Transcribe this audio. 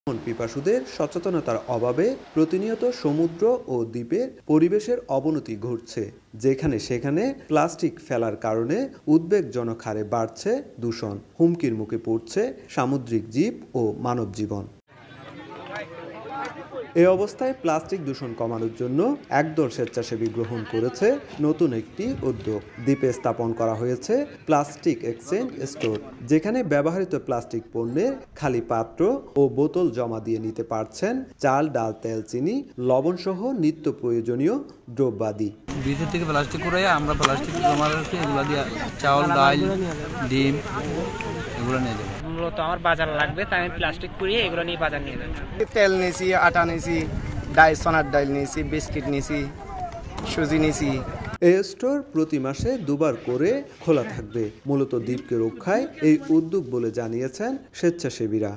পিপাসুদের সচেতনতার অভাবে প্রতিনিয়ত সমুদ্র ও দ্বীপের পরিবেশের অবনতি ঘটছে, যেখানে সেখানে প্লাস্টিক ফেলার কারণে উদ্বেগজনক হারে বাড়ছে দূষণ। হুমকির মুখে পড়ছে সামুদ্রিক জীব ও মানব জীবন। এই অবস্থায় প্লাস্টিক দূষণ কমানোর জন্য একদল স্বেচ্ছাসেবী গ্রহণ করেছে নতুন একটি উদ্যোগ। দ্বীপে স্থাপন করা হয়েছে প্লাস্টিক এক্সচেঞ্জ স্টোর, যেখানে ব্যবহৃত প্লাস্টিক পণ্যের খালি পাত্র ও বোতল জমা দিয়ে নিতে পারছেন চাল, ডাল, তেল, চিনি, লবণ সহ নিত্য প্রয়োজনীয় দ্রব্যাদি। ভিতর থেকে প্লাস্টিক করে আমরা প্লাস্টিক জমা রাখি, এগুলো দিয়ে চাল, ডাল, ডিম এগুলো নিয়ে যাবো। মূলত আমার বাজার লাগবে, তাই আমি প্লাস্টিক পুড়িয়ে এগুলো নিয়ে বাজার নিয়ে যাবো। তেল নিয়েছি, আটা নিয়েছি, সোনার ডাল নিয়েছি, বিস্কিট নিয়েছি, সুজি নিয়েছি। এই স্টোর প্রতি মাসে 2 বার করে খোলা থাকবে, মূলত দ্বীপকে রক্ষায় এই উদ্যোগ বলে জানিয়েছেন স্বেচ্ছাসেবীরা।